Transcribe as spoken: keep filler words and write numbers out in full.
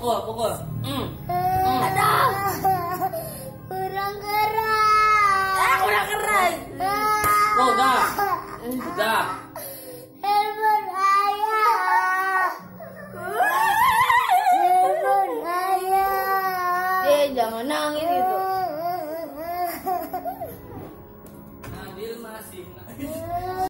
pukul, pukul. Hmm. Hmm. Aduh. Kurang keras. Ah, kurang keras. Oh, udah. Udah. Telepon ayah. Telepon ayah. Eh, jangan nangis itu.